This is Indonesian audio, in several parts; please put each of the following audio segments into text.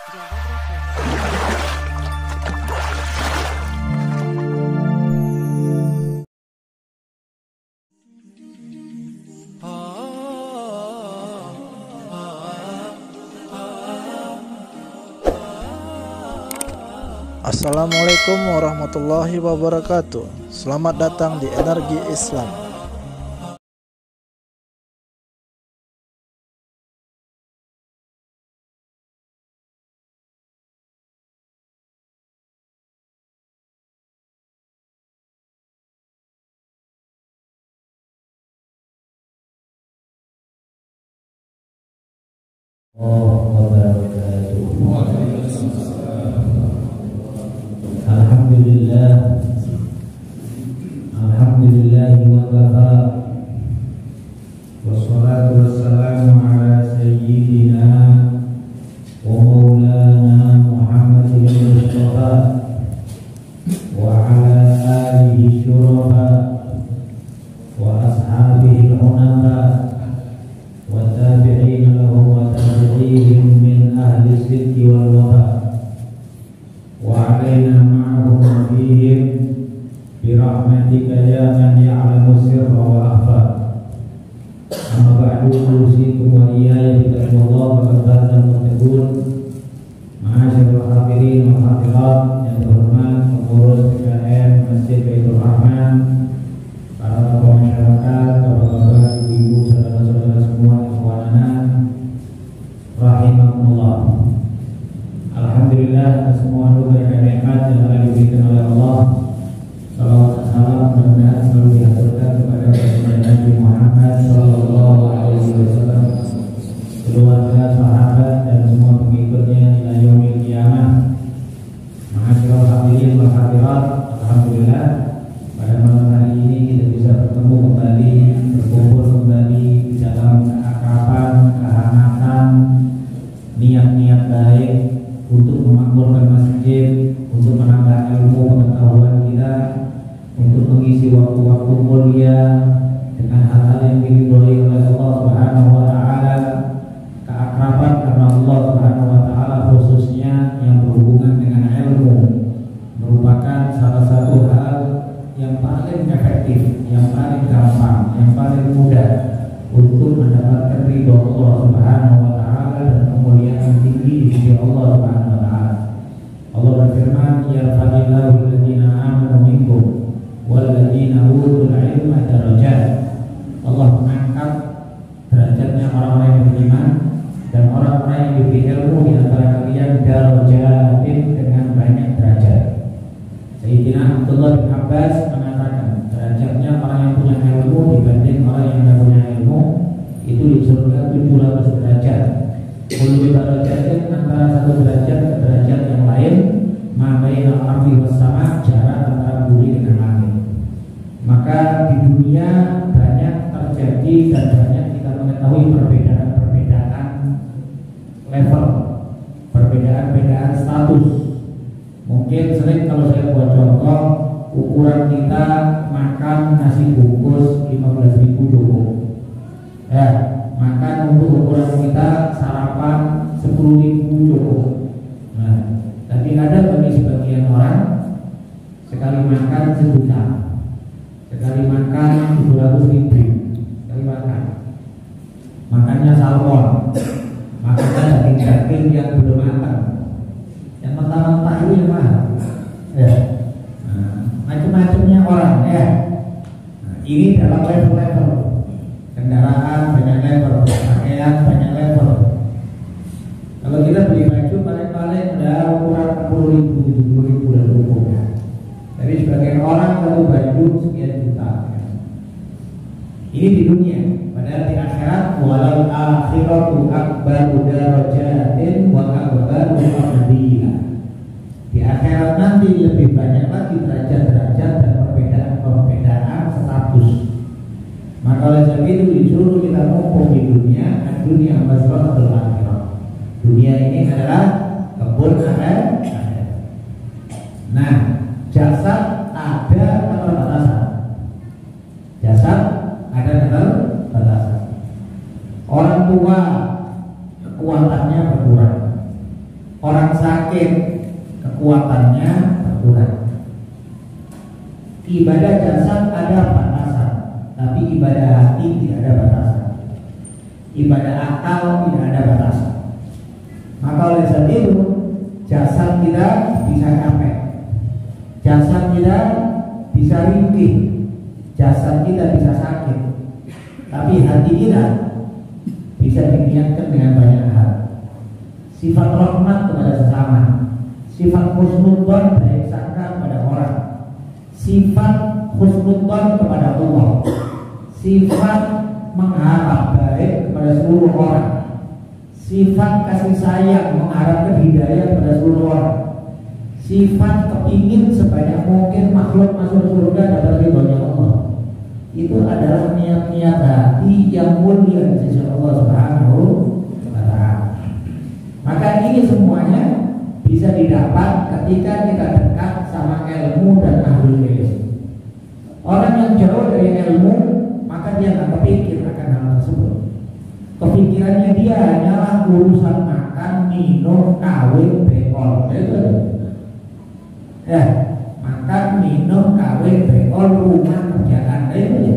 Assalamualaikum warahmatullahi wabarakatuh. Selamat datang di Energi Islam. Alhamdulillah wa kafa wassalatu wassalamu ala sayyidina wa maulana Muhammadin Mustafa wa ala alihi syurafa wa ashabihi al-hunafa wa tabi'in lahum wa tabi'ihim min ahli sidqi wal wafa wa alaina ma'ahum fihim birahmatika ya man ya'lamu sirra wa akhfa. Amma ba'du, usikum wa iyaya bitaqwallah wa qadar muttaqun. Ma'asyiral hadirin wal hadirat yang terhormat pengurus PKM Masjid Baitur Rahman, para tokoh masyarakat, bapak-bapak, ibu-ibu, saudara-saudara semua, ikhwanana rahimakumullah. Alhamdulillah atas semua anugerah dan nikmat yang telah diberikan oleh Allah. Salawat dan salam mudah-mudahan selalu dihaturkan kepada Rasulullah Nabi Muhammad Sallallahu Alaihi Wasallam, keluarga, sahabat dan semua pengikutnya ila yaumil qiyamah. Ma'asyiral hadirin wal hadirat, alhamdulillah pada malam hari ini kita bisa bertemu kembali, berkumpul kembali dalam keakraban, kehangatan, niat-niat baik untuk memakmurkan masjid, untuk menambah ilmu pengetahuan kita, untuk mengisi waktu-waktu mulia dengan hal-hal yang diridhoi oleh Allah Subhanahu wa taala, keakraban karena Allah Subhanahu wa taala khususnya yang berhubungan dengan ilmu merupakan salah satu hal yang paling efektif, yang paling gampang, yang paling mudah untuk mendapatkan ridho Allah Subhanahu wa taala dan kemuliaan tinggi di sisi Allah Subhanahu wa taala. Allah berfirman, yarfa'illahu alladziina aamanu minkum walladziina utul ilma darajat. Allah mengangkat derajatnya orang-orang yang beriman dan orang-orang yang diberi ilmu di antara kalian darajatin, dengan banyak derajat. Sayyidina Abdullah bin Abbas mengatakan derajatnya orang yang punya ilmu dibanding orang yang tidak punya ilmu itu di surga 700 derajat. Kullu darajatin, antara satu derajat ke derajat yang lain, ma bainal ardi was sama, jarak antara bumi dengan langit. Maka di dunia banyak terjadi dan banyak kita mengetahui perbedaan-perbedaan level, perbedaan-perbedaan status. Mungkin sering kalau saya buat contoh, ukuran kita makan nasi bungkus 15.000 cukup. Ya, makan untuk ukuran kita sarapan 10.000 cukup. Nah, tapi ada bagi sebagian orang sekali makan 1 juta, sekali makan 200.000, sekali makan. Makannya salmon, makannya daging-daging yang belum matang, yang mentah-mentah itu yang mahal. Ya, nah, macam-macamnya orang ya. Nah, ini dalam level-level. Kendaraan banyak level, pakaian banyak level. Kalau kita beli baju paling-paling udah ukuran 40.000 gitu, 10.000 dan cukup ya. Tapi sebagian orang satu baju sekian juta ya. Ini di dunia. Padahal di akhirat, walal akhiratu akbaru darajatin wa akbaru fadila. Di akhirat nanti lebih banyak lagi derajat-derajat dan perbedaan-perbedaan status. Maka oleh sebab itu disuruh kita mumpung di dunia, dunia mazra'atul akhirah. Dunia ini adalah kebun akhirat. Nah, jasad ada keterbatasan. Jasad ada keterbatasan. Orang tua kekuatannya berkurang. Orang sakit kekuatannya berkurang. Ibadah jasad ada batasan, tapi ibadah hati tidak ada batasan. Ibadah akal tidak ada batasan. Maka oleh sebab itu jasad kita bisa capek, jasad kita bisa ringkih, jasad kita bisa sakit, tapi hati kita bisa diniatkan dengan banyak hal. Sifat rahmat kepada sesama, sifat husnudzon baik sangka kepada orang, sifat husnudzon kepada Allah, sifat mengharap baik kepada seluruh orang, sifat kasih sayang mengharapkan hidayah kepada seluruh orang, sifat kepingin sebanyak mungkin makhluk masuk surga dapat ridhonya Allah. Itu adalah niat-niat hati yang mulia di sisi Allah Subhanahu wa Ta'ala. Maka ini semuanya bisa didapat ketika kita dekat sama ilmu dan ahlul ilm. Orang yang jauh dari ilmu, maka dia nggak kepikir akan hal tersebut. Kepikirannya dia hanyalah urusan makan, minum, kawin, bekol. Itu ya, makan, minum, kawin, bekol, rumah, kerjaan. Itu ya.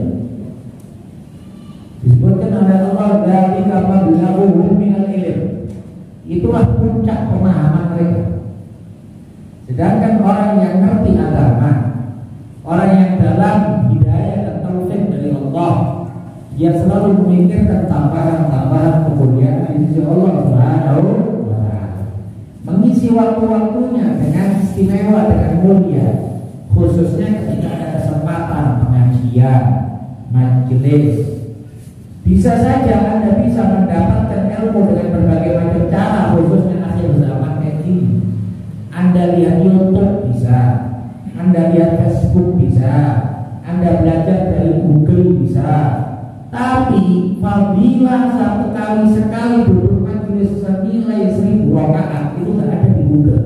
Disebutkan oleh Allah dari kamar dunabuhum minal ilm. Itulah puncak pemahaman mereka. Sedangkan orang yang ngerti agama, orang yang dalam hidayah dan taufik dari Allah, dia selalu memikirkan tambahan-tambahan kemuliaan di sisi Allah Subhanahu wa Ta'ala. Mengisi waktu-waktunya dengan istimewa, dengan mulia, khususnya ketika ada kesempatan pengajian, majelis. Bisa saja Anda bisa mendapatkan ilmu dengan berbagai macam cara, khususnya akhir zaman kayak ini. Anda lihat YouTube bisa, Anda lihat Facebook bisa, Anda belajar dari Google bisa. Tapi apabila satu kali sekali duduk majelis senilai 1000 rakaat, itu tidak ada di Google,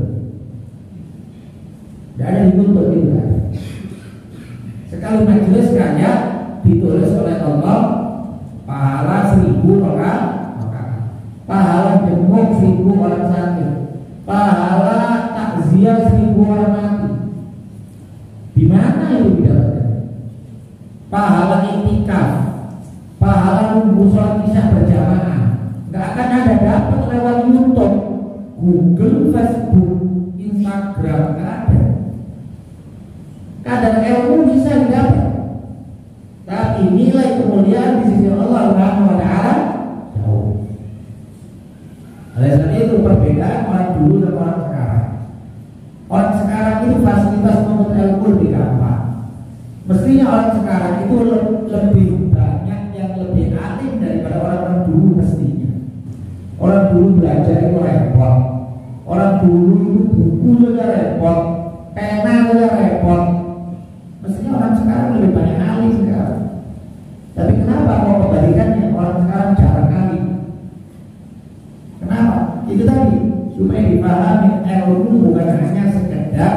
tidak ada di YouTube, itu tidak ada. Sekali majelis kaya ditulis oleh Allah pahala 1000 rakaat, pahala jenguk 1000 orang sakit, pahala takziah 1000 orang mati. Di mana itu didapatkan? Pahala iktikaf, pahala nunggu sholat isya berjamaah, nggak akan ada dapat lewat YouTube, Google, Facebook, Instagram, nggak ada. Kadar ilmu bisa didapat, tapi nilai kemuliaan di sisi Allah Subhanahu wa Ta'ala jauh. Oleh sebab itu perbedaan orang dulu dan orang sekarang. Orang sekarang itu fasilitas menuntut ilmu lebih gampang. Mestinya orang sekarang itu lebih banyak yang lebih alim daripada orang dulu mestinya. Orang dulu belajar itu repot. Orang dulu itu buku saja repot, pena saja repot. Mestinya orang sekarang lebih banyak alim sekarang. Tapi kenapa kalau kebalikannya orang sekarang jarang alim? Kenapa? Itu tadi supaya dipahami ilmu bukan hanya sekedar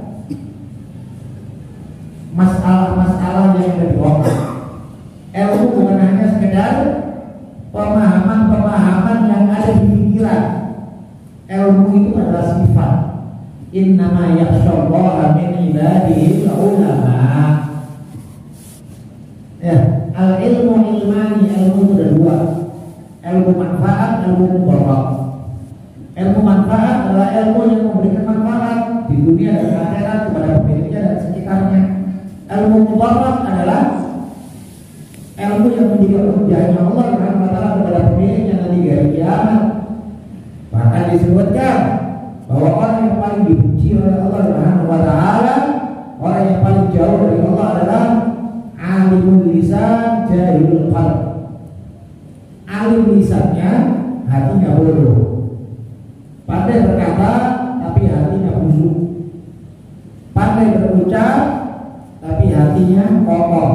masalah-masalah yang ada di otak. Ilmu bukan hanya sekedar pemahaman-pemahaman yang ada di pikiran. Ilmu itu adalah sifat. Innama yakhshallaha min ibadihi ulama. Ya, al-ilmu ilmani, ilmu itu ada dua. Ilmu manfaat, ilmu mubarak. Ilmu manfaat adalah ilmu yang memberikan manfaat di dunia dan akhirat kepada pemiliknya dan sekitarnya. Ilmu mubarak adalah ilmu yang menjadi hujahnya Allah Subhanahu wa Ta'ala kepada pemiliknya nanti di hari kiamat. Bahkan disebutkan bahwa orang yang paling dibenci oleh Allah Subhanahu wa Ta'ala, orang yang paling jauh dari Allah adalah alimul lisan jahilul qalb. Alim lisannya, hatinya bodoh. Pandai berkata tapi hatinya busuk. Pandai berucap tapi hatinya kotor.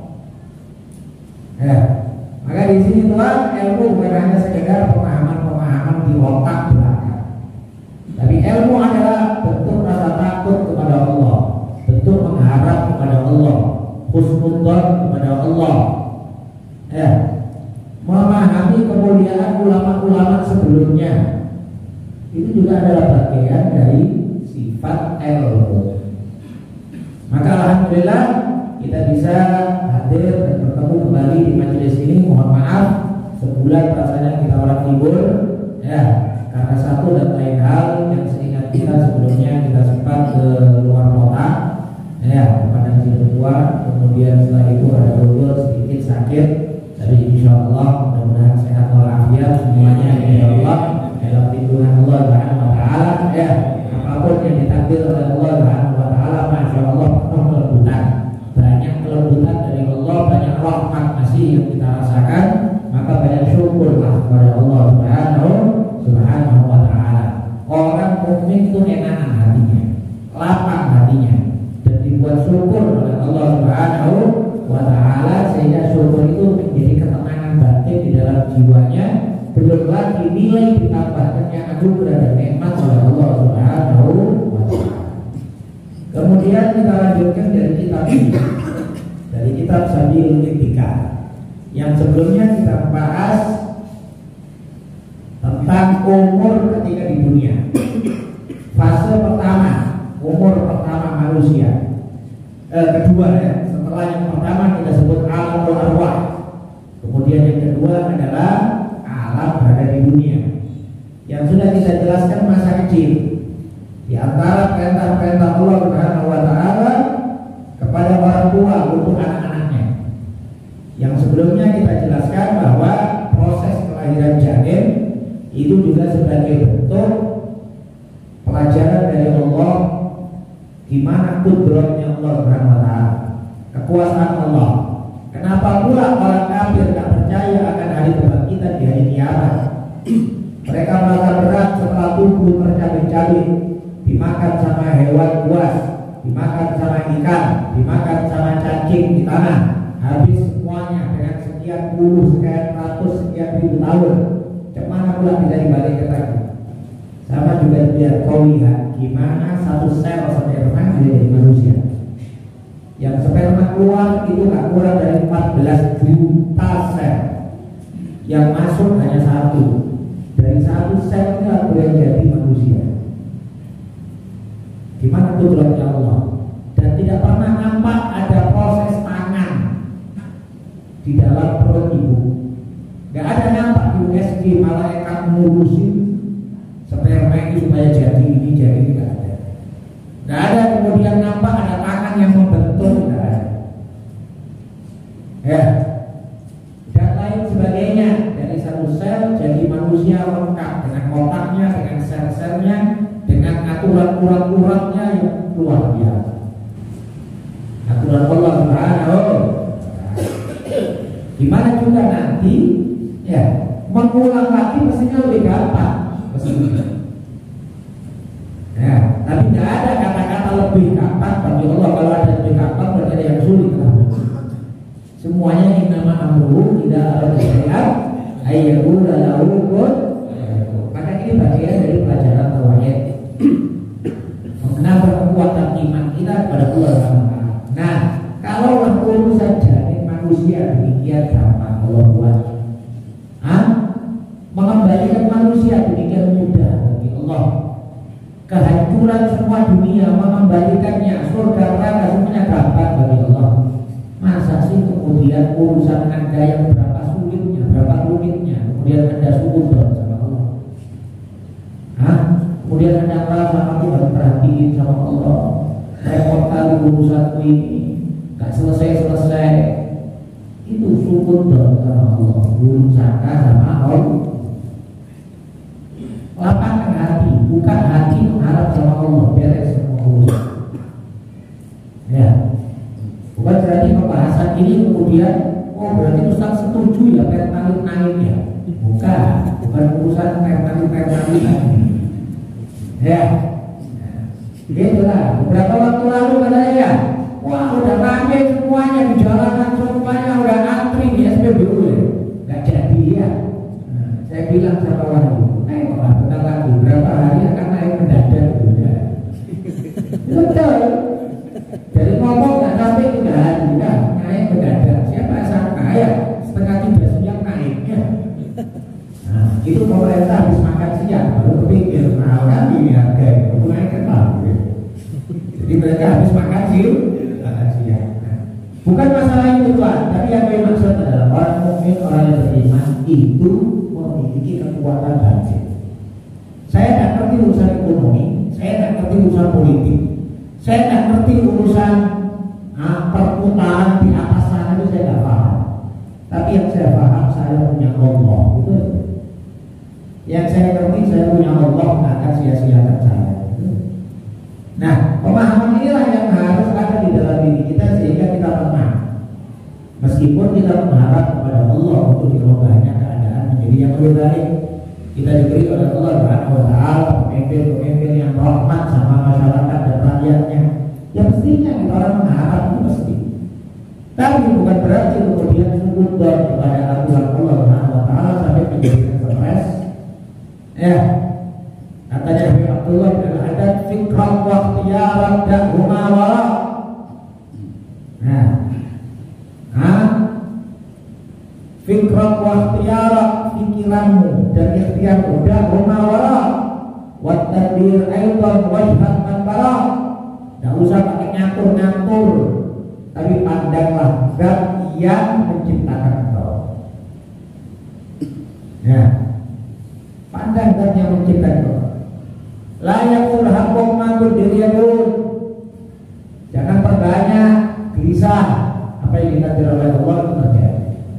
Ya, maka di sini Tuhan, ilmu bukan hanya sekedar pemahaman-pemahaman di otak belaka. Tapi ilmu adalah bentuk rasa takut kepada Allah, bentuk mengharap kepada Allah, husnudzon kepada Allah. Ya, memahami kemuliaan ulama-ulama sebelumnya. itu juga adalah bagian dari sifat ilmu. Maka alhamdulillah kita bisa hadir dan bertemu kembali di majelis ini. Mohon maaf sebulan rasanya kita orang libur ya, karena satu dan lain hal yang seingat kita sebelumnya kita sempat ke luar kota ya, pada Cirebon, kemudian setelah itu ada dulu sedikit sakit, tapi insya Allah mudah-mudahan sehat walafiat semuanya insya Allah dalam lindungan Allah Subhanahu wa taala ya. Apapun yang ditakdir oleh Allah Subhanahu wa taala, masya Allah penuh kelembutan, banyak kelembutan dari Allah, banyak rahmat masih yang kita rasakan, maka banyak syukurlah kepada Allah Subhanahu wa taala. Orang mukmin itu enakan hatinya, lapang hatinya, dan dibuat syukur oleh Allah Subhanahu wa taala, sehingga syukur itu menjadi ketenangan batin di dalam jiwanya. Belum lagi nilai ditambahkannya anugerah dan nikmat oleh Allah Subhanahu wa taala. Kemudian kita lanjutkan dari kitab ini, dari kitab Sabilul Ittikal. Yang sebelumnya kita bahas tentang umur ketika di dunia. Fase pertama, umur pertama manusia. Kedua ya, setelah yang pertama kita sebut alamul arwah. Kemudian yang kedua adalah alam berada di dunia. Yang sudah kita jelaskan masa kecil. Di antara perintah-perintah Allah Subhanahu wa taala kepada orang tua untuk anak-anaknya. Yang sebelumnya kita jelaskan bahwa proses kelahiran janin itu juga sebagai bentuk pelajaran dari Allah, gimana kudratnya Allah Subhanahu wa taala, kekuasaan Allah. Kenapa pula orang kafir tak percaya akan hari kebangkitan di hari kiamat? Mereka merasa berat setelah tubuh tercabik-cabik, dimakan sama hewan buas, dimakan sama ikan, dimakan sama cacing di tanah, habis semuanya dengan sekian puluh, sekian ratus, sekian ribu tahun. Cemana pula bisa dibalikkan lagi? Sama juga biar kau lihat gimana satu sel sperma jadi manusia. Yang sperma keluar itu tak kurang dari 14 juta sel. Yang masuk hanya satu. Dari satu selnya boleh jadi manusia. Gimana kudratnya Allah? Dan tidak pernah nampak ada proses tangan di dalam perut ibu. Gak ada nampak di USG malaikat ngurusin sperma itu supaya jadi ini jadi ini, gak ada. Gak ada kemudian nampak ada tangan yang membentuk, gak ada. Ya, dan lain sebagainya. Dari satu sel jadi manusia lengkap dengan otaknya, dengan sel-selnya, dengan aturan-urat-uratnya yang luar biasa. Aturan Allah Subhanahu. Gimana juga nanti ya mengulang lagi mestinya lebih gampang. Ya, tapi tidak ada kata-kata lebih gampang bagi Allah. Kalau ada lebih gampang berarti ada yang sulit. Semuanya yang nama amruhu tidak ada syariat ayyuhu lahu kun. Maka ini bagian dari pelajaran tauhid. Mengenal kekuatan iman kita kepada Allah. Nah, kalau urusan janin manusia demikian gampang Allah buat. Mengembalikan manusia demikian mudah bagi Allah. Kehancuran semua dunia, mengembalikannya surga neraka semuanya gampang bagi Allah. Masa sih kemudian urusan Anda yang berapa sulitnya, berapa rumitnya, kemudian Anda sudut sama Allah? Kemudian Anda merasa aku harus perhatiin sama Allah. Repot kali urusanku ini, gak selesai-selesai. Itu syukur sama Allah, belum sangka sama Allah. Lapangkan hati, bukan hati mengharap sama Allah, beres sama Allah. Ya, bukan berarti pembahasan ini kemudian berarti Ustaz setuju ya pertalite ya. Bukan urusan pertalite. Ya, gitulah. Beberapa waktu lalu katanya ya, wah udah ramai semuanya di jalanan, semuanya udah antri di SPBU ya, nggak jadi ya. Saya bilang sama orang itu, bentar lagi berapa hari akan naik mendadak gitu ya. Betul. Jadi ngomong nggak sampai 3 hari kan naik mendadak. Siapa sangka ya setengah 3 siang naiknya. Nah, itu pemerintah habis makan siang baru kepikir, Bukan masalah itu Tuhan, tapi yang kami maksud adalah orang mukmin, orang yang beriman itu memiliki kekuatan batin. Saya tidak ngerti urusan ekonomi, saya tidak ngerti urusan politik, saya tidak ngerti urusan perputaran di atas sana itu saya tidak paham. Tapi yang saya paham, saya punya Allah, gitu. Yang saya ngerti, saya punya Allah, nggak akan sia-siakan saya. Gitu. Nah, pemahaman inilah yang harus ada di dalam diri kita sehingga kita tenang. Meskipun kita mengharap kepada Allah untuk dirubahnya keadaan menjadi yang lebih baik. Kita diberi oleh Allah Subhanahu wa taala pemimpin-pemimpin yang rahmat sama masyarakat dan rakyatnya. Ya mestinya kita orang mengharap itu mesti. Tapi bukan berarti kemudian sudut kepada aturan Allah Subhanahu wa taala sampai menjadikan stres. Ya. Katanya Habib Abdullah bin Haddad fikran wa ikhtiyaran dahuma wara. Fikran wa ikhtiyaran, pikiranmu dan ikhtiarmu dahuma wara. Wa tadbir aidan wajhan man bara. Enggak usah pakai ngatur-ngatur, tapi pandanglah zat yang menciptakan engkau. Ya. Pandang zat yang menciptakan engkau. Layakul hakum mantul diriyadun. Jangan perbanyak gelisah. Apa yang ditakdir oleh Allah itu terjadi.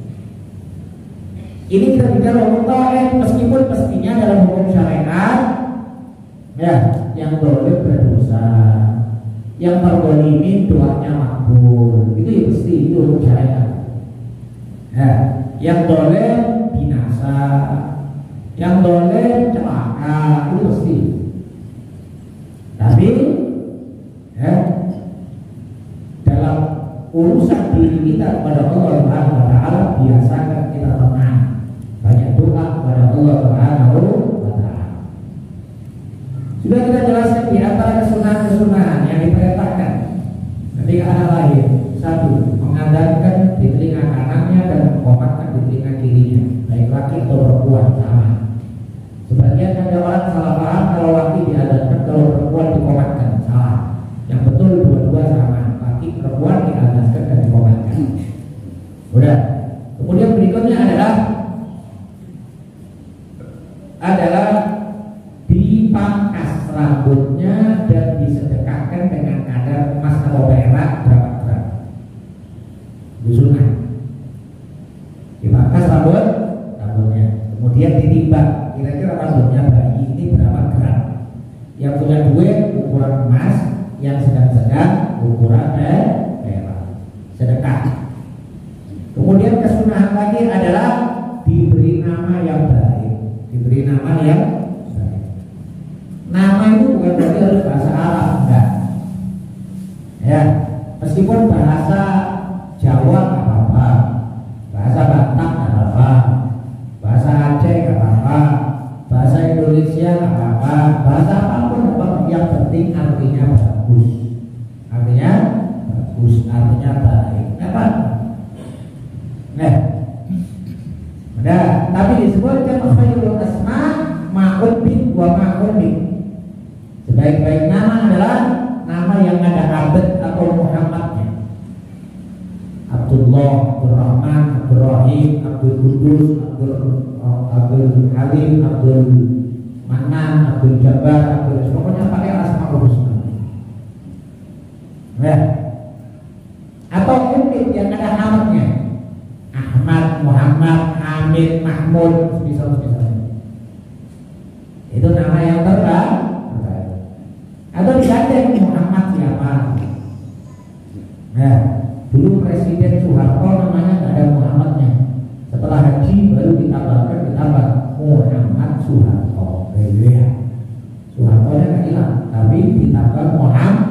Ini kita bicara hukum tauhid, meskipun pastinya dalam hukum syariat, ya, yang boleh berdosa, yang terzalimi doanya makbul, itu ya pasti itu hukum syariat. Ya, yang boleh binasa, yang boleh celaka, itu pasti. Tapi ya, dalam urusan diri kita kepada Allah Subhanahu wa taala biasakan kita tenang. Banyak doa kepada Allah Subhanahu wa taala. Sudah kita jelaskan di antara kesunahan-kesunahan yang diperintahkan ketika anak lahir. Satu, mengadarkan di telinga kanannya dan mengomatkan di telinga kirinya, baik laki atau perempuan sama. Sebagian ada orang salah paham kalau laki diadarkan, kalau perempuan dikomatkan. Salah. Yang betul dua-dua sama, laki perempuan diadarkan dan dikomatkan. Udah. Kemudian berikutnya adalah dipangkas rambutnya dan disedekahkan dengan kadar emas atau perak berapa gram. Sunnah. Dipangkas rambutnya, kemudian ditimbang kira-kira rambutnya bayi ini berapa gram. Yang punya duit ukuran emas, yang sedang-sedang ukuran perak. Sedekah. Kemudian kesunahan lagi adalah diberi nama yang baik. Diberi nama yang baik. Nama itu bukan berarti harus bahasa Arab, enggak. Ya, meskipun bahasa Jawa nggak apa-apa, bahasa Batak nggak apa-apa, bahasa Aceh nggak apa-apa, bahasa Indonesia nggak apa-apa, bahasa apapun nggak apa-apa. Yang penting artinya bagus, artinya baik. Apa? Nah, tapi disebutkan khairul asma ma'ud bin wa ma'ud bin. Sebaik-baik nama adalah nama yang ada abad atau Muhammadnya. Abdullah, Abdul Rahman, Abdul Rahim, Abdul Kudus, Abdul Halim, Abdul Manan, Abdul Jabbar, pokoknya pakai asmaul husna. Ya. Atau mungkin yang ada namanya Ahmad, Muhammad, Hamid, Mahmud, misalnya. Itu nama yang terbaik. Atau diganti Muhammad siapa? Nah, dulu Presiden Soeharto namanya nggak ada Muhammadnya. Setelah haji baru ditambah Muhammad Soeharto. Ya. Soeharto-nya nggak hilang, tapi ditambah Muhammad.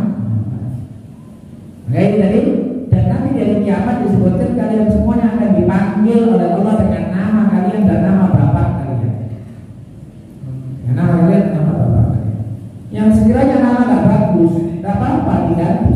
Oke, jadi dan nanti dari kiamat disebutkan kalian semuanya akan dipanggil oleh Allah dengan nama kalian dan nama bapak kalian. Ya, nama kalian dan nama bapak kalian. Yang sekiranya nama nggak bagus, nggak apa-apa diganti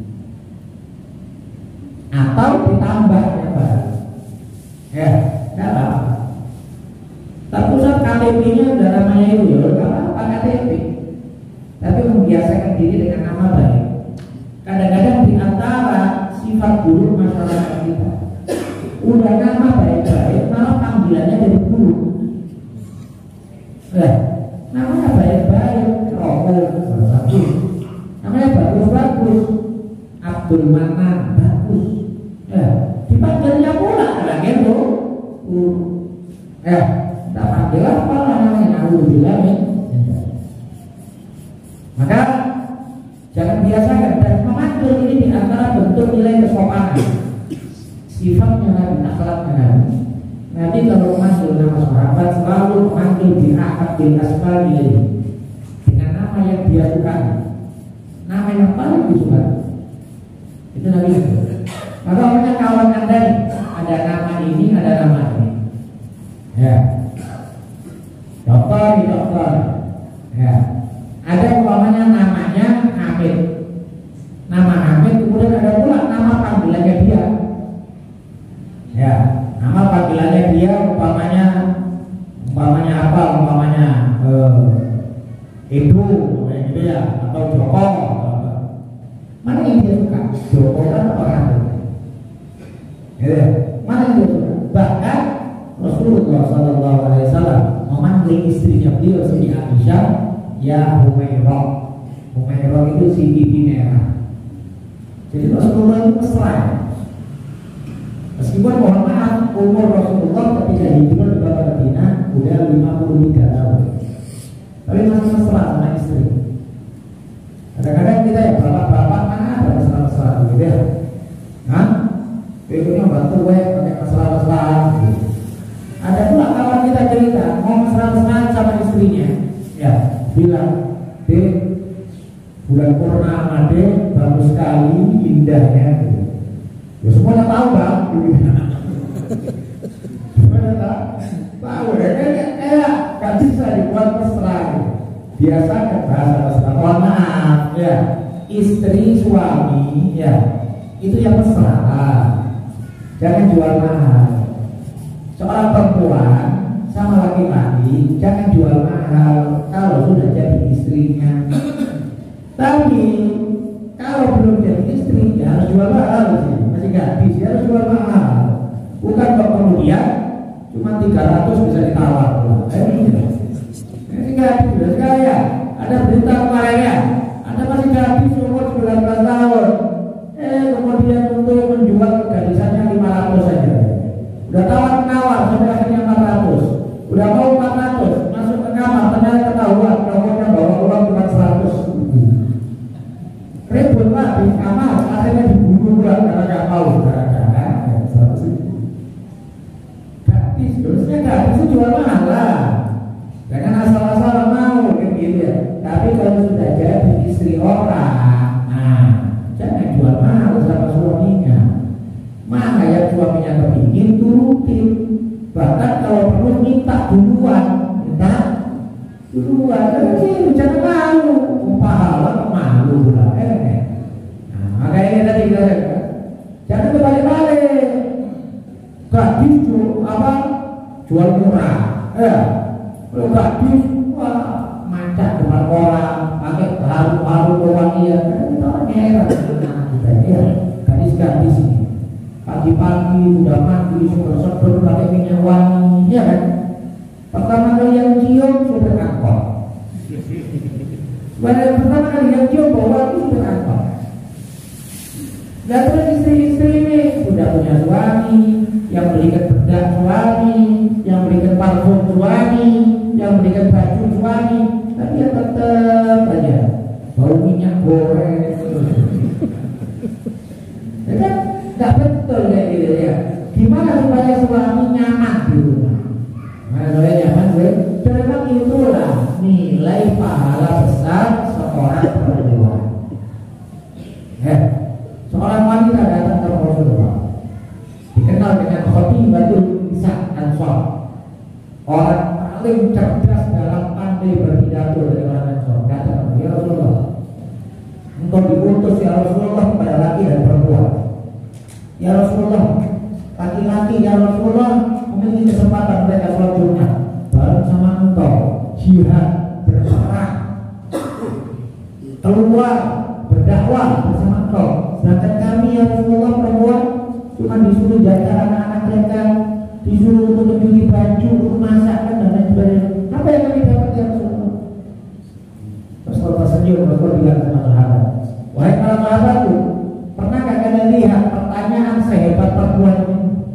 atau ditambah yang baru. Ya, nggak apa-apa. Tapi pusat KTP-nya udah namanya itu ya, nggak apa-apa KTP. Tapi membiasakan diri dengan nama baik. Kadang-kadang di antara sifat buruk masyarakat kita. Udah nama baik-baik, malah panggilannya jadi buruk. Namanya baik-baik, Rohul bagus, namanya bagus-bagus, Abdul Manan bagus. Dipanggilnya pula lagi itu. Tak panggil apa namanya? Alhamdulillah. Maka jangan biasakan dan memanggil ini di antara bentuk nilai kesopanan. Sifatnya Nabi, akhlaknya Nabi. Nabi kalau memanggil nama sahabat selalu memanggil di akad bil asmal ini dengan nama yang dia suka, nama yang paling disukai. Itu Nabi. Maka orangnya kawan Anda nih, ada nama ini, ada nama ini. Contoh di dokter. Ada umpamanya namanya Hamid. Nama Hamid kemudian ada pula nama panggilannya dia. Nama panggilannya dia umpamanya apa? Umpamanya Ibu, gitu ya, atau Joko. Mana yang dia suka? Joko kan orang mana yang dia suka? Bahkan Rasulullah SAW memanggil istrinya beliau Siti Aisyah, ya Humairah. Humairah itu si pipi merah. Jadi Rasulullah itu mesra. Meskipun mohon maaf umur Rasulullah ketika hijrah di kota Madinah udah 53 tahun, tapi masih mesra sama istri. Kadang-kadang kita ya bapak-bapak mana ada mesra-mesra gitu ya. Berikutnya bantu pakai mesra-mesraan. Ada pula kawan kita cerita mau mesra-mesraan sama istrinya, bilang, bulan purnama bagus sekali indahnya. Ya semuanya tahu bang. Semuanya tahu ya, gak bisa dibuat mesra. Biasa kan bahasa mesra. Mohon maaf istri suami itu yang mesra. Jangan jual mahal. Seorang perempuan sama laki-laki jangan jual mahal kalau sudah jadi istrinya. Tapi kalau belum jadi istri ya harus jual mahal sih. Masih gadis ya harus jual mahal. Bukan kok kemudian cuma 300 bisa ditawar. Ini gadis sudah sekaya. Ada berita kemarin ya, ada masih gadis umur 19 tahun. Kemudian untuk menjual gadisannya 500 saja. Udah tawar-tawar sampai akhirnya 400. Udah mau 400, masuk ke kamar ternyata ketahuan pokoknya bawa uang cuma 100. Ribut lah di kamar, akhirnya dibunuh pula karena gak mau gara-gara 100 ribu. Gadis, harusnya gadis itu jual mahal lah. Jangan asal-asal mau gitu ya. Tapi kalau sudah jadi istri orang, jangan jual mahal sama suaminya. Mana yang suaminya kepingin turutin. Bahkan kalau perlu minta duluan. Jangan malu. Pahala malu pula. Makanya tadi kita katakan, jangan kebalik-balik. Gadis jual murah. Kalau gadis macam depan orang, pakai harum wangian. Kita orang heran. Gadis-gadis ini pagi-pagi udah mandi, seger-seger pakai minyak wangi, ya kan? Pertama kali yang cium sudah angkot. Pertama kali yang cium bawa itu sudah angkot. Dan terus istri-istri ini sudah punya suami, yang belikan bedak suami, yang belikan parfum suami, yang belikan baju suami, tapi ya tetap aja bau minyak goreng. Ya kan? Gak betul kayak gitu ya. Gimana supaya suami nyaman di rumah? Supaya nyaman memang itulah nilai pahala besar seorang perempuan. Seorang wanita datang ke Rasulullah, dikenal dengan Khatibatul Nisa Ansor, orang paling cerdas dalam pandai berpidato dari orang Ansor. Kata ya Rasulullah, engkau diutus ya Rasulullah kepada laki dan perempuan. Ya Rasulullah, laki-laki ya Rasulullah memiliki kesempatan mereka sholat Jumat bareng sama engkau, jihad, berperang, keluar berdakwah bersama engkau. sedangkan kami ya Rasulullah perempuan cuma disuruh jaga anak-anak mereka, disuruh untuk mencuci baju, untuk masak dan lain sebagainya. Apa yang kami dapat ya Rasulullah? Rasulullah tersenyum, Rasulullah bilang sama sahabat, wahai para sahabatku, pernahkah kalian lihat pertanyaan sehebat perempuan ini?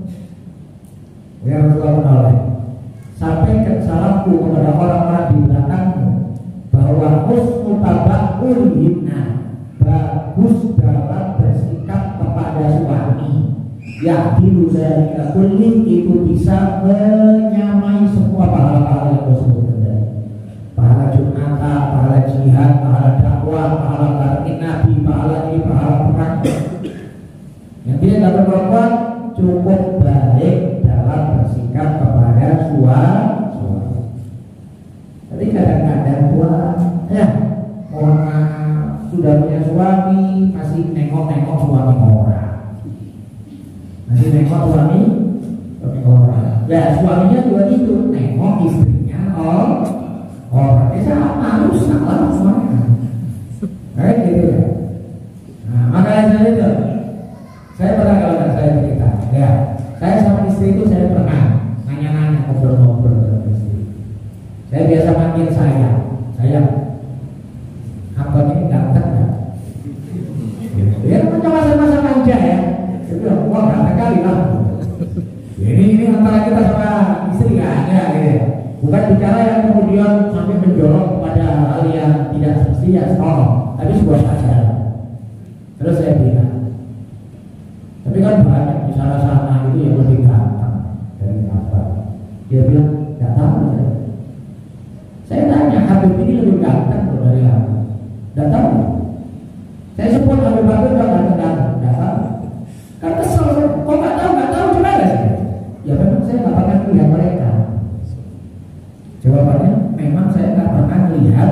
Ya Rasulullah menoleh, sampaikan salamku kepada orang-orang di belakangmu bahwa husnul tabakulina, bagus dalam bersikap kepada suami, ya'dilu dzalika kulli, itu bisa menyamai semua pahala-pahala yang kau sebutkan tadi. Pahala Jumatan, pahala jihad, pahala dakwah, pahala tarik nabi, pahala ini, pahala perang. Yang dia dapat perempuan cukup baik dalam bersikap kepada suami. Tapi kadang-kadang ya orang sudah punya suami masih nengok-nengok suami orang, masih nengok suami orang. Ya suaminya juga itu nengok istrinya orang. Sama harus salah semuanya. Kayak gitu ya. Nah, makanya saya itu, saya pernah kalau saya cerita, ya saya sama istri itu saya pernah nanya-nanya, ngobrol-ngobrol dengan istri. Saya biasa manggil saya abang ini ganteng ya? Ya macam masa-masa manja ya. Saya bilang, wah ganteng kali lah. Ini antara kita sama istri kan ya gitu. Bukan bicara yang kemudian sampai menjorok kepada hal yang tidak semestinya, tapi sebuah saja. Terus saya bilang, tapi kan banyak di sana itu yang lebih ganteng dari apa? Dia bilang, nggak tahu ya. Saya tanya, Habib ini lebih ganteng dari apa? Nggak tahu. Saya sebut Habib nggak ganteng, nggak tahu. Kan kesel, kok nggak tahu gimana sih? Ya memang saya nggak pernah melihat mereka. Jawabannya, memang saya nggak pernah melihat.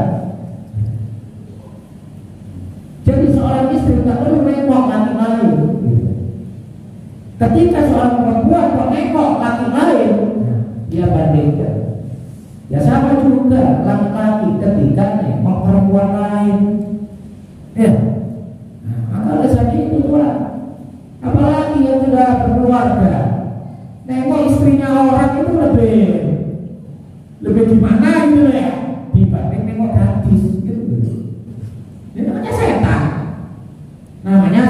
Jadi seorang istri tak perlu nengok laki lain. Ketika seorang perempuan kok nengok laki lain, dia bandingkan. Ya sama juga laki-laki ketika nengok perempuan lain. Ya, maka oleh sebab itu Tuhan, apalagi yang sudah berkeluarga, nengok istrinya orang itu lebih gimana itu ya dibanding nengok gadis gitu. Ini namanya setan. Namanya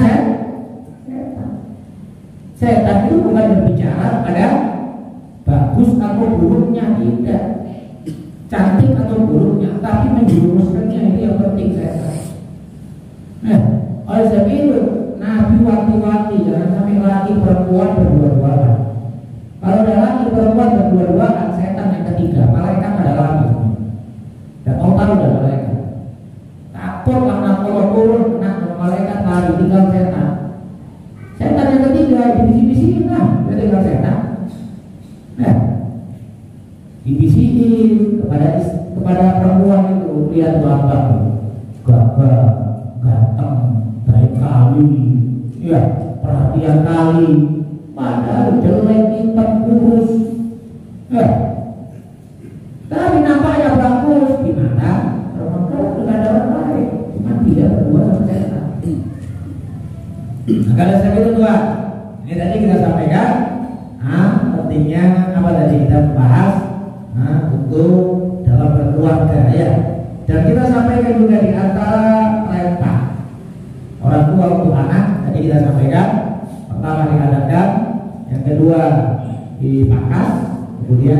setan itu bukan berbicara pada bagus atau buruknya, tidak, cantik atau buruknya, tapi menjurumuskannya, itu yang penting setan. Oleh sebab itu Nabi wanti-wanti jangan sampai laki perempuan berdua-duaan. Kalau ada laki perempuan berdua-duaan, setan yang ketiga, malaikat ada lagi. Dan Allah udah malaikat. Takut karena kalau turun kena malaikat lari, tinggal setan. Setan yang ketiga dibisi-bisiin lah, dia tinggal setan. Dibisiin kepada perempuan itu, lihat lambang, gagah, ganteng, baik kali, ya perhatian kali, padahal jelek, hitam, kurus. Tapi nampaknya bagus di mata perempuan dengan orang lain, cuma tidak berdua sama setan. Maka dari sebab itu Tuhan, ini tadi kita sampaikan, pentingnya apa tadi kita bahas untuk dalam berkeluarga ya. Dan kita sampaikan juga di antara perintah orang tua untuk anak, tadi kita sampaikan, pertama diadakan, yang kedua dipangkas, kemudian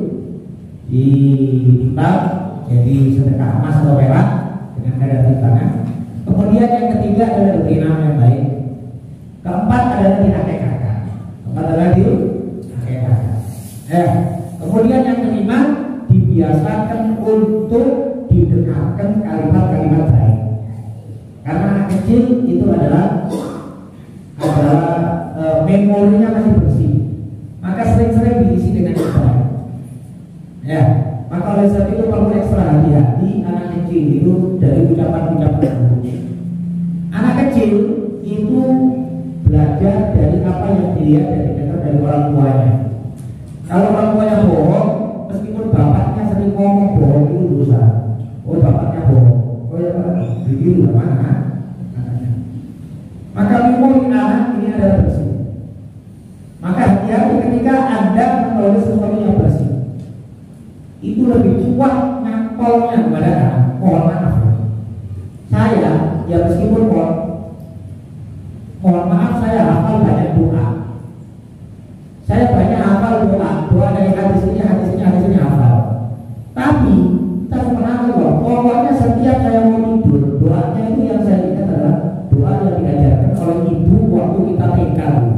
ditimbang jadi sedekah emas atau perak dengan kadar timbangan. Kemudian yang ketiga adalah diberi nama yang baik. Keempat adalah diakekahkan. Kemudian yang kelima, dibiasakan untuk didengarkan kalimat-kalimat baik. Karena anak kecil itu adalah memorinya masih bersih, maka sering-sering diisi dengan yang baik. Ya, maka oleh sebab itu perlu ekstra hati-hati anak kecil itu dari ucapan-ucapan. Anak kecil itu belajar dari apa yang dilihat dan didengar dari orang tuanya. Kalau orang tuanya bohong, meskipun bapaknya sering ngomong bohong itu dosa. Oh bapaknya bohong, oh ya begini mana? Maka ini adalah bersih. Maka hati-hati ketika Anda menulis sesuatu yang bersih. Itu lebih kuat nyangkolnya kepada anak. Mohon maaf. Saya, ya meskipun mohon maaf, saya hafal banyak doa. Saya banyak hafal doa dari hadis ini hafal. Tapi saya pernah ngomong, pokoknya setiap saya mau tidur, doanya itu yang saya ingat adalah doa yang diajarkan oleh ibu waktu kita TK.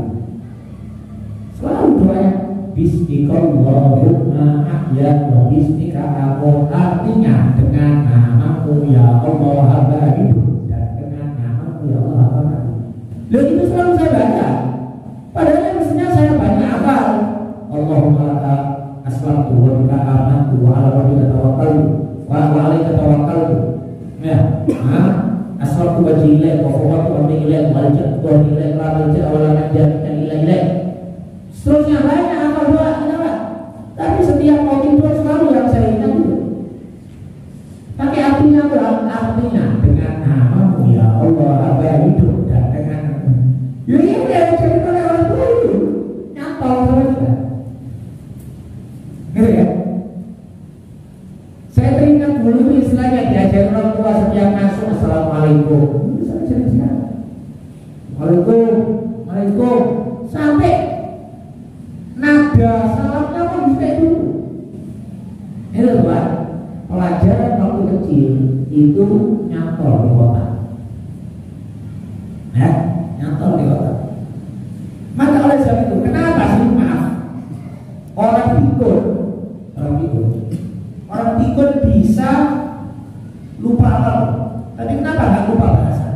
Selalu doanya Bismillahirrahmanirrahim ahya wa bismika aku, artinya dengan namamu ya Allah hamba hidup, dan dengan namamu ya Allah hamba mati. Lalu itu selalu saya baca. Padahal mestinya saya banyak hafal. Allahumma laka aslamtu wa bika amantu wa ala rabbika tawakkaltu wa alaika tawakkaltu. Ya, aslamtu wajhi ilaik wa fawwadtu amri ilaik wa alja'tu ilaik la malja'a wa la manja illa ilaik. Seterusnya banyak hafal doa, kenapa? Tapi setiap mau tidur selalu yang saya ingat itu. Pakai artinya dengan namamu ya Allah hamba hidup, dan dengan ya ini yang cerita orang tua itu nyantol sama kita. Gitu ya? Saya teringat dulu istilahnya diajar orang tua setiap masuk assalamualaikum. Itu saya cerita. Waalaikumsalam. Sampai nada salamnya pun bisa dulu. Ini loh Pak, pelajaran waktu kecil itu nyantol di otak. Ya, nyantol di otak. Maka oleh sebab itu, kenapa sih maaf orang pikun bisa lupa apa? Tapi kenapa nggak lupa bahasa?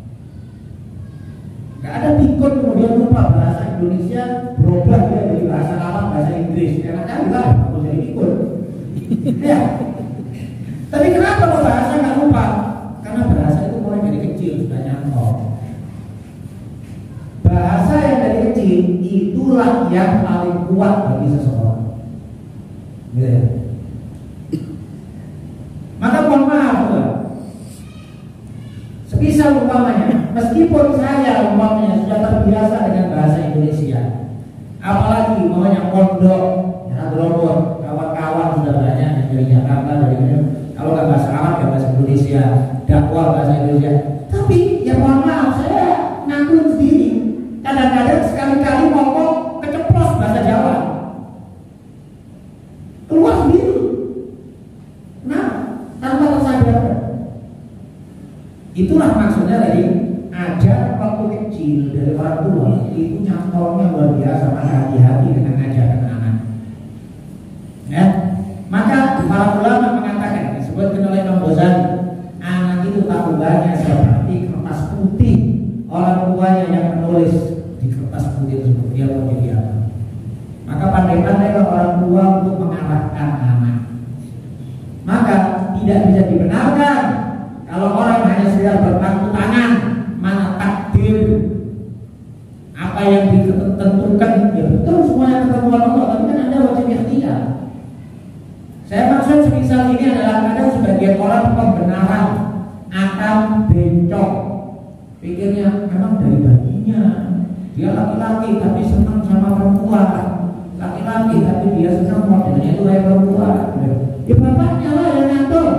Nggak ada pikun kemudian lupa bahasa Indonesia, berubah dia dari bahasa Arab bahasa Inggris. Enaknya enggak, aku jadi pikun. Ya. Tapi kenapa kalau bahasa nggak lupa? Karena bahasa itu mulai dari kecil sudah nyantol. Bahasa yang dari kecil itulah yang paling kuat bagi seseorang. Ya. Maka mohon maaf, semisal umpamanya, meskipun saya umpamanya sudah terbiasa dengan bahasa Indonesia, apalagi umpamanya pondok, Hadramut, kawan-kawan sudah banyak dari Jakarta, dari mana? Kalau nggak bahasa Arab ya bahasa Indonesia, dakwah bahasa Indonesia. Tapi ya mohon maaf, saya ngaku sendiri. Kadang-kadang sekali-kali ngomong keceplos bahasa Jawa, keluar sendiri. Nah, tanpa tersadar. Itulah maksudnya dari ajar waktu kecil dari orang tua itu nyantolnya luar biasa. Maka hati-hati dengan ajaran anak. Ya, maka para ulama mengatakan disebutkan oleh Imam Ghazali, anak itu tabungannya seperti kertas putih. Orang tuanya yang menulis di kertas putih tersebut dia mau jadi apa? Maka pandai-pandailah orang tua untuk mengarahkan anak. Maka tidak bisa dibenarkan kalau orang hanya sekedar berpangku tangan, mana takdir apa yang ditentukan, ya betul semuanya ketentuan Allah, tapi kan Anda wajib ikhtiar. Saya maksud semisal ini adalah ada sebagian orang pembenaran akan bencong, pikirnya memang dari baginya dia laki-laki tapi senang sama perempuan, laki-laki tapi dia senang modelnya itu kayak perempuan. Ya bapaknya lah yang ngatur,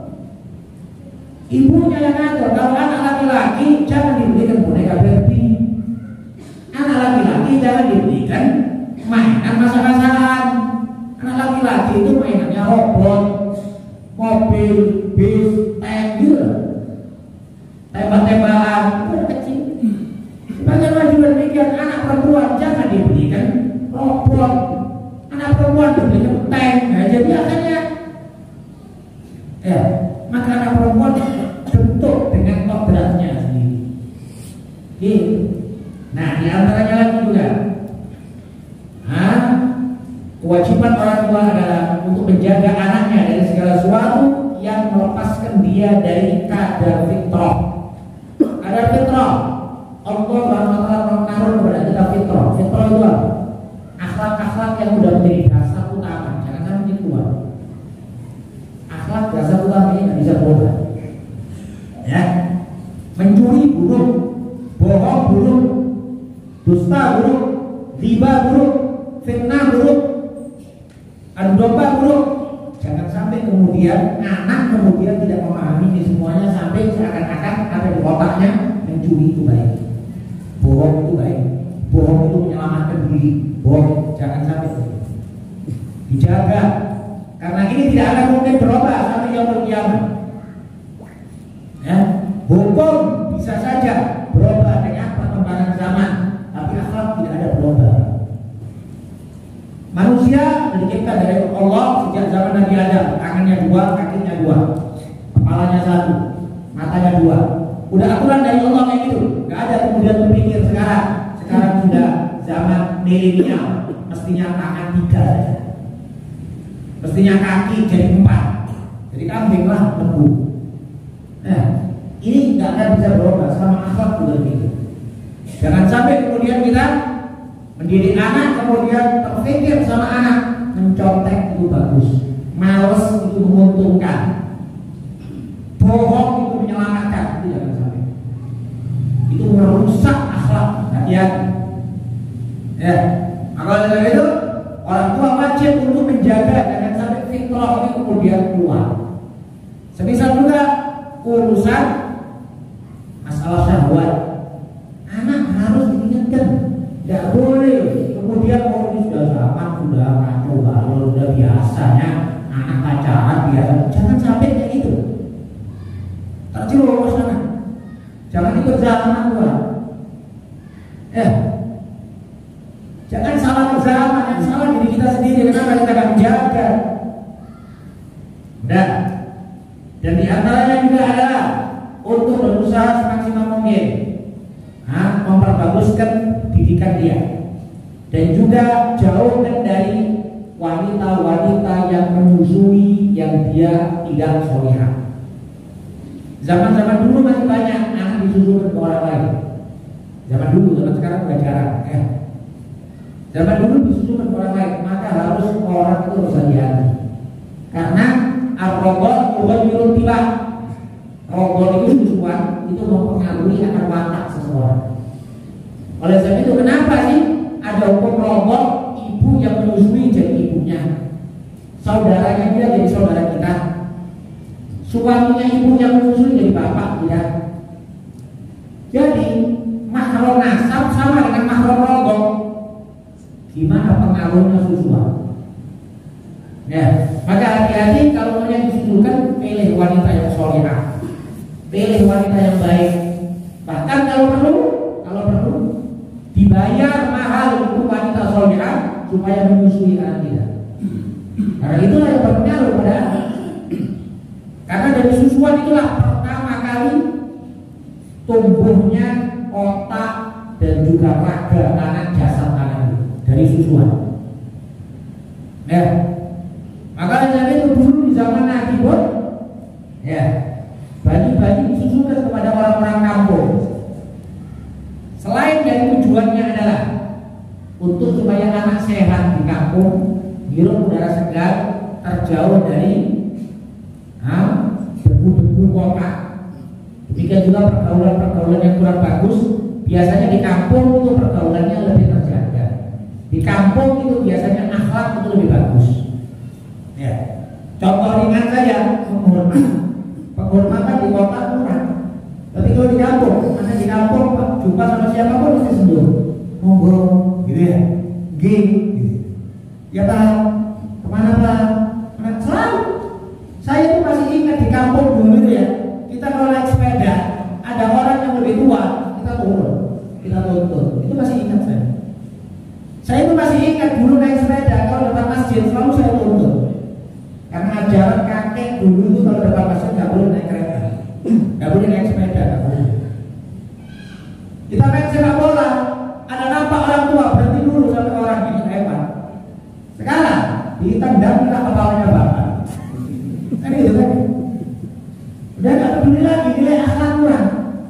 ibunya yang ngatur. Kalau anak laki-laki jangan dibelikan boneka Barbie, anak laki-laki jangan dibelikan mainan masa-masaan. Anak laki-laki itu mainannya robot, mobil, bis, tank gitu, tembak-tembakan, itu kecil. Bagaimana juga demikian anak perempuan jangan dibelikan robot, anak perempuan dibelikan tank. Nah, jadi akhirnya ya, maka anak perempuan bentuk dengan kodratnya sendiri. Gitu. Nah, di antaranya lagi juga, kewajiban orang tua adalah untuk menjaga anaknya dari segala sesuatu yang melepaskan dia dari kadar fitrah. Kadar fitrah, Allah SWT menaruh kepada kita fitrah. Fitrah itu apa? Akhlak-akhlak yang sudah menjadi dasar utama, jangan sampai keluar. Akhlak dasar utama ini tidak bisa berubah. Ya, mencuri buruk, bohong buruk, anak kemudian tidak memahami ini semuanya sampai seakan-akan ada di otaknya mencuri itu baik, bohong itu baik, bohong itu menyelamatkan diri, bohong jangan sampai dijaga, karena ini tidak akan mungkin berubah sampai yaumul kiamat. Ya, hukum bisa saja berubah dengan perkembangan zaman, tapi akhlak tidak ada berubah. Manusia dicipta dari Allah sejak zaman Nabi Adam, tangannya dua, kakinya dua, kepalanya satu, matanya dua. Udah aturan dari Allah kayak gitu. Gak ada kemudian berpikir sekarang sudah zaman milenial, mestinya tangan 3 saja, mestinya kaki jadi 4, jadi kambing lah lembu. Nah, ini gak akan bisa berubah, sama akhlak juga begitu. Jangan sampai kemudian kita mendidik anak kemudian terpikir sama anak mencontek itu bagus, males itu menguntungkan, bohong itu menyelamatkan. Itu jangan sampai. Itu merusak akhlak. Hati-hati. Ya, maka oleh itu orang tua wajib untuk menjaga jangan sampai fitrah ini kemudian keluar. Semisal juga urusan masalah syahwat, anak harus diingatkan. Tidak boleh kemudian ini sudah zaman, sudah kacau balau, sudah biasanya anak pacaran biasa. Jangan sampai kayak gitu. Tak jauh sana. Jangan ikut zaman Tuhan. Jangan salah ke zaman, yang salah diri kita sendiri. Kenapa kita akan menjaga? Dan di antaranya juga adalah untuk berusaha semaksimal mungkin memperbaguskan didikan dia, dan juga jauhkan dari wanita-wanita yang menyusui yang dia tidak solihah. Zaman-zaman dulu masih banyak anak disusukan ke orang lain. Zaman dulu, zaman sekarang udah jarang. Zaman dulu disusukan ke orang lain, maka harus orang itu harus hati-hati. Karena ar-rogol bukan nyuruh tiba. Rogol itu susuan, itu mempengaruhi akan watak seseorang. Oleh sebab itu kenapa sih ada hukum rogol, ibu yang menyusui jadi ibunya, saudaranya dia jadi saudara kita, suaminya ibu yang menyusui jadi bapak kita. Jadi mahram nasab sama dengan mahram rogol. Gimana pengaruhnya susuan? Ya, maka hati-hati kalau mau disusukan, pilih wanita yang solihah, pilih wanita yang baik. Bahkan kalau perlu dibayar mahal untuk wanita solihah supaya menyusui anak kita. Karena itulah yang berpengaruh pada anak. Karena dari susuan itulah pertama kali tumbuhnya otak dan juga raga anak, jasad anak itu dari susuan. Ya, maka dari itu dulu di zaman Nabi pun, ya, bayi-bayi disusukan kepada orang-orang kampung. Selain dari tujuannya adalah untuk supaya anak sehat di kampung, hirup udara segar, terjauh dari debu-debu kota. Demikian juga pergaulan-pergaulan yang kurang bagus. Biasanya di kampung itu pergaulannya lebih terjaga. Di kampung itu biasanya akhlak itu lebih bagus. Ya, contoh ringan saja, penghormatan di kota kurang. Tapi kalau di kampung, karena di kampung jumpa sama siapapun mesti sentuh, monggo, gitu ya, gitu. Ya Pak, kemana Pak? Selalu. Saya itu masih ingat di kampung dulu itu ya, kita kalau naik sepeda, ada orang yang lebih tua, kita turun, kita tuntun. Itu masih ingat saya. Saya itu masih ingat dulu naik sepeda, kalau depan masjid selalu saya tuntun. Karena ajaran kakek dulu itu kalau depan masjid nggak boleh naik kereta. Gak boleh naik sepeda, gak boleh. Kita main sepak bola, ada nampak orang tua berhenti dulu sampai orang ini hebat. Sekarang ditendang kita kepalanya bapak. Kan gitu kan? Udah gak peduli lagi nilai akhlak kurang.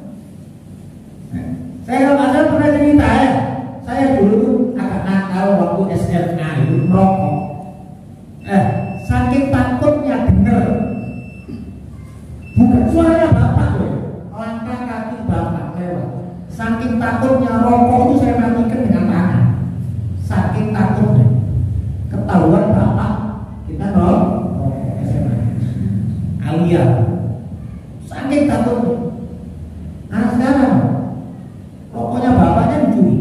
Saya kalau nggak salah pernah cerita ya, saya dulu tuh agak nakal waktu SMA itu merokok. Saking takutnya denger. Bukan suaranya bapak loh, langkah kaki bapak lewat. Saking takutnya rokok itu saya matikan dengan tangan. Saking takutnya ketahuan bapak kita rokok SMA. Alia. Saking takutnya. Anak sekarang rokoknya bapaknya dicuri.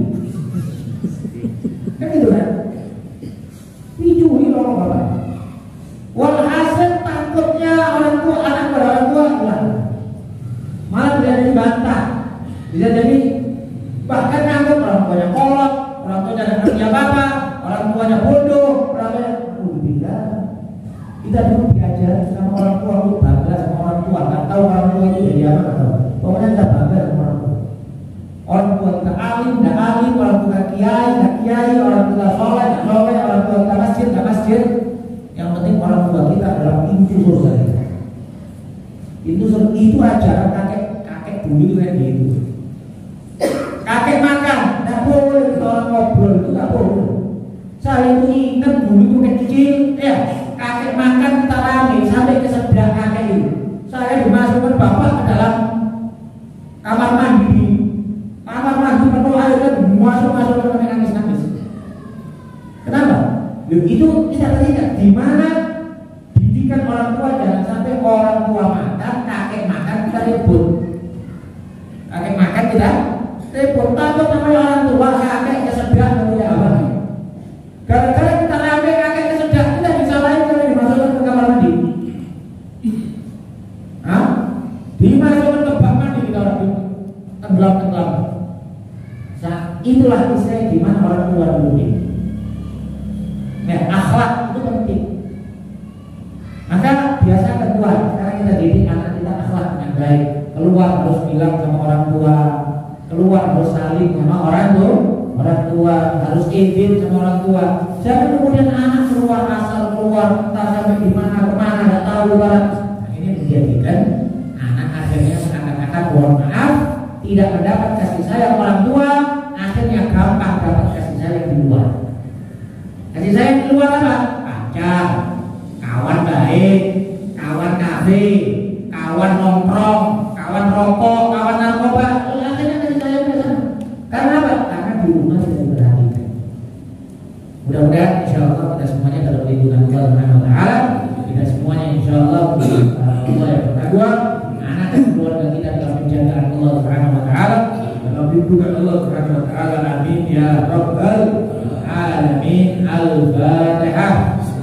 Kan gitu kan? Dicuri rokok bapak. Walhasil takutnya orang tua, anak pada orang tua hilang. Malah bisa jadi bantah, bisa jadi bahkan nganggap orang tuanya kolot, orang tuanya tidak punya apa-apa, orang tuanya bodoh, orang tuanya beda. Kita dulu diajar sama orang tua untuk bangga sama orang tua, nggak tahu orang tua itu jadi apa atau pokoknya kita bangga sama orang tua. Orang tua kita alim, tidak alim, orang tua kiai, tidak kiai, orang tua soleh, tidak soleh, orang tua kita masjid, tidak masjid. Yang penting orang tua kita adalah pintu surga. Itu ajaran kakek dulu itu kayak gitu. Kakek makan, tidak boleh orang ngobrol itu tidak boleh. Saya itu ingat dulu itu kecil, ya kakek makan kita rame sampai ke sebelah kakek itu. Saya dimasukkan bapak ke dalam kamar mandi. Kamar mandi penuh air kan masuk sampai nangis. Kenapa? Itu kita teringat di mana didikan orang tua, jangan sampai orang tua makan, kakek makan kita ribut. Kakek makan kita ribut, takut namanya orang tua kakek kesedak namanya apa? Gara-gara kita rame kakek kesedak, kita disalahin kalau dimasukkan ke kamar mandi. Hah? Dimasukkan ke bak mandi kita orang tenggelam. Nah, itulah istilah di mana orang tua dulu ini. Nah, akhlak itu penting. Maka biasa kedua, sekarang kita didik anak kita akhlak yang baik. Keluar harus bilang sama orang tua, keluar harus saling sama orang tua, harus izin sama orang tua. Jangan kemudian anak keluar asal keluar entah sampai di mana kemana nggak tahu kan. Nah, ini menjadikan anak akhirnya seakan-akan mohon maaf tidak mendapat kasih sayang orang tua, akhirnya gampang dapat kasih sayang di luar. Kasih sayang di luar apa? Pacar, kawan baik, kawan kafe, kawan nongkrong, kawan rokok, kawan narkoba. Akhirnya kasih sayang ke sana. Karena apa? Karena di rumah tidak diperhatikan. Mudah-mudahan insya Allah kita semuanya dalam lindungan Allah Subhanahu Wa Taala. Kita semuanya insya Allah Allah yang bertakwa. Anak dan keluarga kita dalam penjagaan Allah Subhanahu Wa Taala. Dalam lindungan Allah Subhanahu Wa Taala. Amin ya Rabbal Alamin. Al-Fatihah.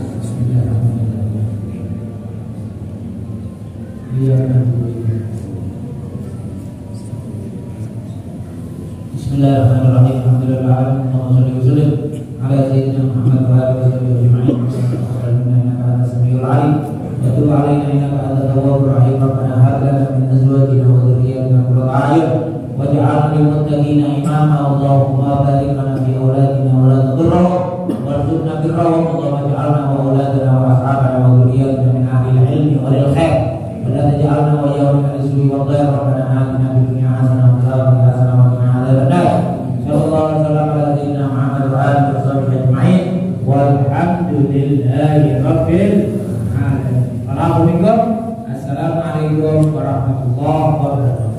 Bismillahirrahmanirrahim. Alhamdulillah. Allahumma shalli wa sallim ala sayyidina Muhammad wa alihi wa sahbihi ajma'in. Innaka antas samiul 'alim wa tub 'alaina innaka antat tawwabur rahim. Rabbana hab lana min azwajina wa dhurriyyatina qurrata a'yun waj'alna lil muttaqina imama. Allahumma barik lana fi auladina wa la tadurrahum warzuqna birrahum. Allahumma ij'alna wa auladana wa ashabana wa dhurriyyatina min ahlil ilmi wa lil khair wa la taj'alna wa iyyahum min al-su'i wad dharar. Rabbana atina fid dunya hasanah wa fil akhirati hasanah wa qina adzabannar. Sallallahu alaihi wasallam ala sayyidina Muhammad wa alihi wa sahbihi ajma'in. Walhamdulillahi rabbil alamin. Assalamualaikum warahmatullahi wabarakatuh.